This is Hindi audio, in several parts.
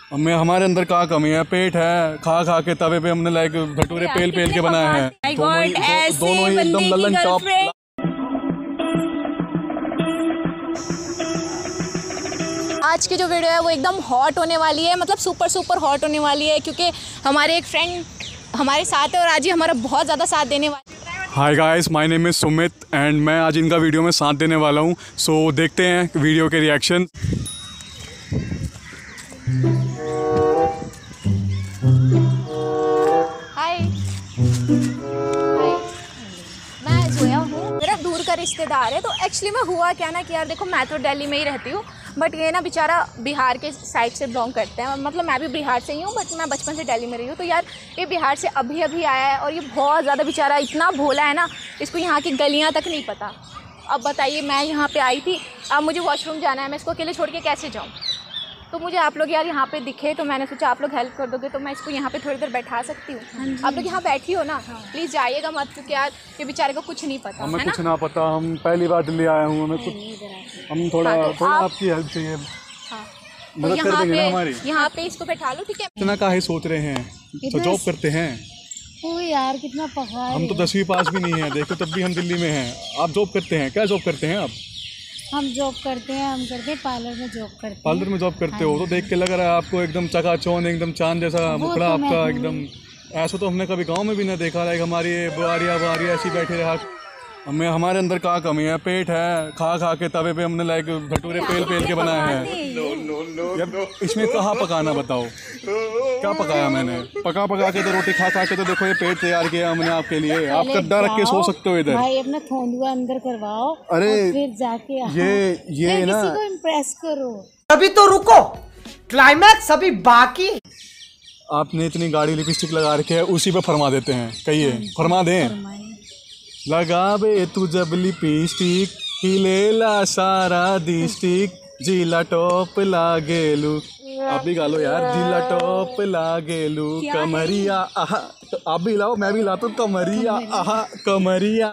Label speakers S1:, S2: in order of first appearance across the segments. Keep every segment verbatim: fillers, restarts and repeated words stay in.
S1: हमें हमारे अंदर क्या कमी है? पेट है, खा खा के तवे पे हमने लाइक भटूरे पेल पेल के बनाए हैं। दोनों ही दोनों ही एकदम ललन टॉप।
S2: आज की जो वीडियो है वो एकदम हॉट होने वाली है, मतलब सुपर सुपर हॉट होने वाली है, क्योंकि हमारे एक फ्रेंड हमारे साथ है और आज ही हमारा बहुत ज़्यादा साथ देने वाला है।
S1: Hi guys, my name is Sumit and मैं आज इनका वीडियो में साथ देने वाला हूँ। सो so, देखते हैं वीडियो के रिएक्शन।
S2: हाय मैं जोया हूँ, मेरा दूर का रिश्तेदार है। तो एक्चुअली में हुआ क्या ना कि यार देखो, मैं तो दिल्ली में ही रहती हूँ, बट ये ना बेचारा बिहार के साइड से बिलोंग करते हैं। मतलब मैं भी बिहार से ही हूँ, बट मैं बचपन से दिल्ली में रही हूँ। तो यार ये बिहार से अभी अभी आया है और ये बहुत ज़्यादा बेचारा इतना भोला है ना, इसको यहाँ की गलियाँ तक नहीं पता। अब बताइए, मैं यहाँ पे आई थी, अब मुझे वॉशरूम जाना है, मैं इसको अकेले छोड़ के कैसे जाऊँ? तो मुझे आप लोग यार यहाँ पे दिखे तो मैंने सोचा आप लोग हेल्प कर दोगे तो मैं इसको यहाँ पे थोड़ी देर बैठा सकती हूँ। आप लोग यहाँ बैठी हो ना, प्लीज़ जाइएगा मत, क्योंकि यार ये बेचारे को कुछ नहीं पता।
S1: हमें कुछ ना पता, हम पहली बार दिल्ली आए हूँ, हमें कुछ हम थोड़ा थोड़ा आपकी हेल्प चाहिए। मदद कर देंगे ना हमारी?
S2: यहाँ पे इसको बैठा लो, ठीक है?
S1: इतना काहे सोच रहे हैं? तो जॉब करते हैं।
S3: ओ यार कितना पका है।
S1: हम तो दसवीं पास भी नहीं है, देखो तब भी हम दिल्ली में हैं। आप जॉब करते हैं? क्या जॉब करते हैं आप?
S3: हम जॉब करते हैं, हम करते हैं पार्लर में जॉब करते हैं।
S1: पार्लर में जॉब करते हो तो देख के लग रहा है आपको एकदम चकाचौंध, एकदम चांद जैसा मुखड़ा आपका एकदम। ऐसा तो हमने कभी गांव में भी ना देखा। लाइक हमारी बुआरिया बुआरिया ऐसी बैठे रहा। हमें हमारे अंदर क्या कमी है? पेट है, खा खा के तवे पे हमने लाइक भटूरे पेल पेल के बनाए हैं। इसमें कहाँ पकाना बताओ? क्या पकाया मैंने? पका पका के तो रोटी खा खा के तो देखो ये पेट तैयार किया हमने आपके लिए। आप गद्दा रख के सो सकते हो इधर।
S3: भाई अपना थोंदुआ अंदर करवाओ,
S1: अरे
S3: फिर जाके
S1: ये ये ना
S3: किसी को इम्प्रेस करो।
S4: अभी तो रुको, क्लाइमैक्स अभी बाकी।
S1: आपने इतनी गाड़ी लिपस्टिक लगा रखे है, उसी पे फरमा देते हैं। कहिए, फरमा दें। लगा बे तू जब लिपस्टिक हिलेला सारा डिस्ट्रिक्ट, जिला टॉप लागेलू। आप भी गा लो यार, जिला टॉप लागेलू कमरिया आहा। तो आप भी लाओ, मैं भी लाता हूँ कमरिया आहा कमरिया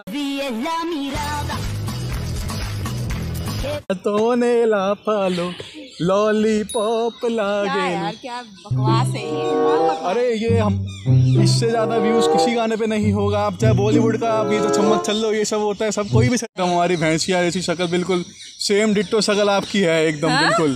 S1: तो ने ला पालो लॉलीपॉप लागे।
S2: यार क्या बकवास है ये।
S1: अरे ये हम इससे ज्यादा व्यूज किसी गाने पे नहीं होगा। आप चाहे बॉलीवुड का आप ये तो चम्मच चल लो, ये सब होता है, सब कोई भी सकता। हमारी भैंसिया जैसी शक्ल, बिल्कुल सेम डिट्टो शक्ल आपकी है एकदम। हाँ? बिल्कुल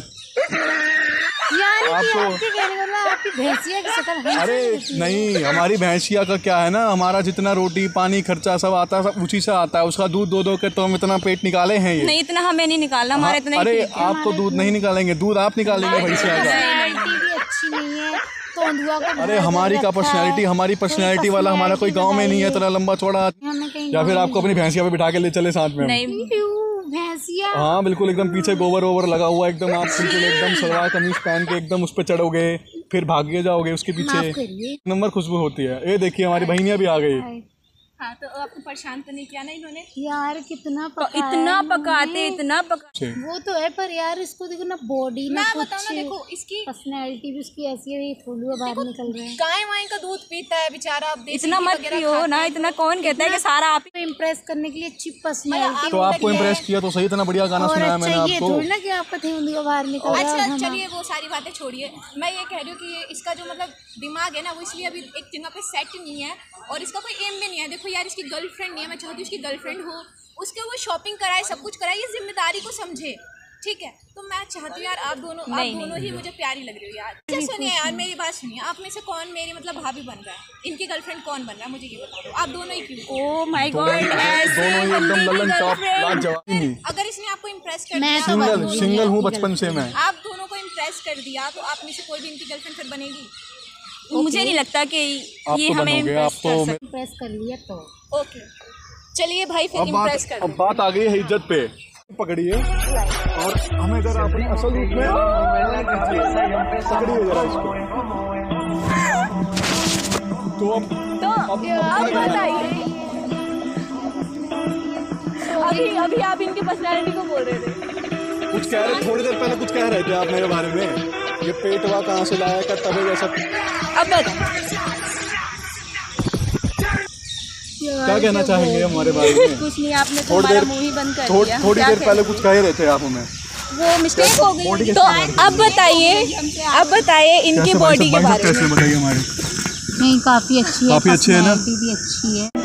S3: आपको आपकी भैंसिया की शक्ल।
S1: अरे नहीं, हमारी भैंसिया का क्या है ना, हमारा जितना रोटी पानी खर्चा सब आता है सब उसी से आता है। उसका दूध दो दो के तो हम इतना पेट निकाले हैं। ये
S2: नहीं, इतना हमें नहीं निकालना, हमारे इतना।
S1: अरे आप तो दूध नहीं निकालेंगे, दूध आप निकालेंगे भैंसिया का।
S3: अच्छी नहीं है तो।
S1: अरे हमारी का पर्सनैलिटी, हमारी पर्सनैलिटी वाला हमारा कोई गाँव में नहीं है इतना लंबा चौड़ा। या फिर आपको अपनी भैंसिया पे बिठा के ले चले साथ में?
S3: भैंसिया,
S1: हाँ बिल्कुल, एकदम पीछे गोबर वोबर लगा हुआ एकदम। आप बिल्कुल एकदम सलवार कमीज पहन के एकदम उस पर चढ़ोगे, फिर भागे जाओगे उसके पीछे। नंबर खुशबू होती है। ये देखिए हमारी बहनियां भी आ गई।
S2: हाँ, तो आपको परेशान तो नहीं किया ना इन्होंने?
S3: यार कितना
S2: पका तो इतना पकाते इतना पका
S3: वो तो है, पर यार इसको देखो ना, बॉडी ना कुछ,
S2: ना देखो इसकी
S3: पर्सनैलिटी भी उसकी ऐसी है। थोड़ा बाहर निकल रहे हैं।
S2: गाय वाय का दूध पीता है बेचारा।
S5: इतना मत पियो ना, इतना कौन कहता है कि सारा आप
S3: ही इम्प्रेस करने के लिए अच्छी पर्सनैलिटी।
S1: तो आपको इम्प्रेस किया तो सही, इतना बढ़िया गाना सुनाया मैंने आपको।
S3: थोड़ी ना कि आपका थोड़ा बाहर निकल।
S2: अच्छा चलिए वो सारी बातें छोड़िए, मैं ये कह रही हूँ कि इसका जो मतलब दिमाग है ना, वो इसलिए अभी एक जगह पे सेट नहीं है और इसका कोई एम भी नहीं है। देखो यार, इसकी गर्लफ्रेंड नहीं है, मैं चाहती हूँ उसकी गर्लफ्रेंड हो, उसके वो शॉपिंग कराए, सब कुछ कराए, ये जिम्मेदारी को समझे, ठीक है? तो मैं चाहती हूँ यार आप दोनों आप दोनों ही मुझे प्यारी लग रही हो यार। अच्छा सुनिए यार, मेरी बात सुनिए, आप में से कौन मेरी मतलब भाभी बन रहा है? इनकी गर्लफ्रेंड कौन बन रहा है मुझे ये बता दो। आप दोनों ही क्यों?
S5: ओह माय गॉड,
S1: दोनों ही एकदम ललन टॉप लाजवाब।
S2: अगर इसने आपको इम्प्रेस कर दिया,
S1: सिंगल सिंगल हूँ बचपन से मैं।
S2: आप दोनों को इम्प्रेस कर दिया तो आप में से कोई भी इनकी गर्लफ्रेंड फिर बनेगी?
S5: मुझे नहीं लगता कि ये हमें इम्प्रेस
S3: कर लिया तो।
S2: ओके चलिए भाई, फिर इम्प्रेस कर।
S1: अब बात आ गई है इज्जत पे। पकड़िए और हमें जरा अपने असल रूप में पकड़िए जरा इसको। तो अब
S2: तो अब बताइए, अभी अभी आप इनकी पर्सनैलिटी को बोल रहे थे,
S1: कुछ कह रहे, थोड़ी देर पहले कुछ कह रहे थे आप मेरे बारे में। ये पेटवा कहाँ से लाया कर तबे जैसा।
S2: अब
S1: क्या कहना चाहेंगे हमारे बारे में?
S5: कुछ नहीं, आपने तो हमारा मुंह ही बंद कर दिया।
S1: थोड़ी देर पहले कुछ कह रहे थे आप हमें।
S5: वो मिस्टेक हो गई।
S2: तो अब बताइए, अब बताइए इनकी बॉडी के बारे में।
S1: कैसे बताइए हमारी?
S3: नहीं, काफ़ी अच्छी है,
S1: काफी अच्छी है ना?
S3: personality भी अच्छी है।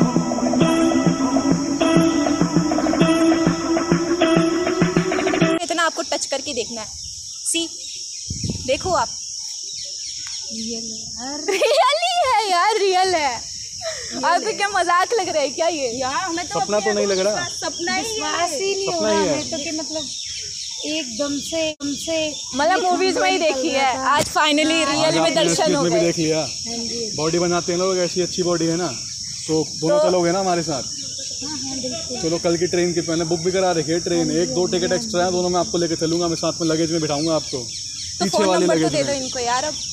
S2: इतना आपको टच करके देखना है। सी देखो आप,
S3: रियल है,
S2: रियली है यार, रियल है। आपको क्या मजाक लग रहा है क्या ये?
S5: यार हमें तो
S1: सपना तो नहीं लग रहा।
S5: सपना ही
S3: विश्वास ही नहीं हो
S1: सपना
S3: रहा
S1: ही है।
S3: है तो कि मतलब एकदम से एकदम से
S2: मतलब मूवीज में ही देखी है, आज फाइनली रियल में दर्शन हो
S1: में भी
S2: गए।
S1: देख लिया। बॉडी बनाते हैं लोग, ऐसी अच्छी बॉडी है ना, तो दोनों चलोगे ना हमारे साथ? चलो कल की ट्रेन की मैंने बुक भी करा रखी है, ट्रेन एक दो टिकट एक्स्ट्रा है, दोनों मैं आपको लेके चलूंगा, मैं साथ में लगेज में बिठाऊंगा आपको,
S2: तो
S1: पीछे
S2: फोन
S1: वाले
S2: नंबर तो
S1: लगेज
S2: दे दो
S1: में।
S2: इनको यार अब।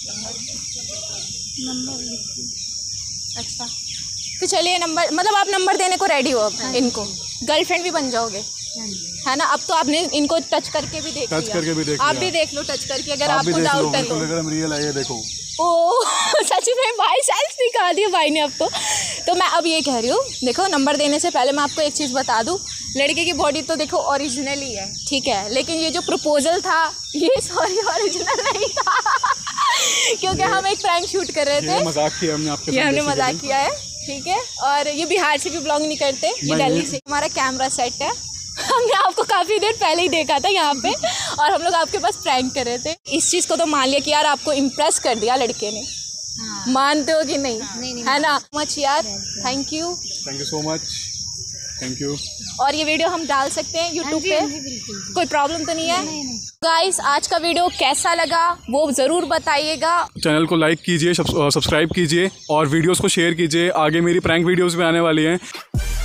S2: अच्छा तो चलिए नंबर, मतलब आप नंबर देने को रेडी हो अब इनको, गर्लफ्रेंड भी बन जाओगे है ना? अब तो आपने इनको टच करके भी देख
S1: टच
S2: लिया,
S1: करके भी देख
S2: आप
S1: लिया।
S2: भी देख लो टच करके, अगर
S1: आप भी
S2: आपको
S1: देख लो,
S2: डाउट है
S1: बिल्कुल
S2: तो।
S1: एकदम रियल है ये, देखो।
S2: ओ सच में भाई, सेल्फ दिखा दिया भाई ने अब तो। तो मैं अब ये कह रही हूँ, देखो नंबर देने से पहले मैं आपको एक चीज़ बता दूँ, लड़के की बॉडी तो देखो ओरिजिनल ही है, ठीक है, लेकिन ये जो प्रपोजल था ये सॉरी ओरिजिनल नहीं था क्योंकि हम एक प्रैंक शूट कर रहे
S1: ये
S2: थे,
S1: मजाक किया हमने आपके
S2: ये
S1: साथ,
S2: हमने
S1: basically।
S2: मजाक किया है, ठीक है। और ये बिहार से भी ब्लॉग नहीं करते, ये
S1: नहीं,
S2: दिल्ली
S1: ये-
S2: से। हमारा कैमरा सेट है, हमने आपको काफ़ी देर पहले ही देखा था यहाँ पे, और हम लोग आपके पास प्रैंक कर रहे थे। इस चीज़ को तो मान लिया कि यार आपको इम्प्रेस कर दिया लड़के ने, मानते हो कि नहीं, है ना? मच यार, thank you,
S1: thank you so much, thank you.
S2: और ये वीडियो हम डाल सकते हैं यूट्यूब पे, कोई प्रॉब्लम तो नहीं है? गाइस आज का वीडियो कैसा लगा वो ज़रूर बताइएगा।
S1: चैनल को लाइक कीजिए, सब्सक्राइब कीजिए और वीडियोस को शेयर कीजिए, आगे मेरी प्रैंक वीडियोस भी आने वाली हैं।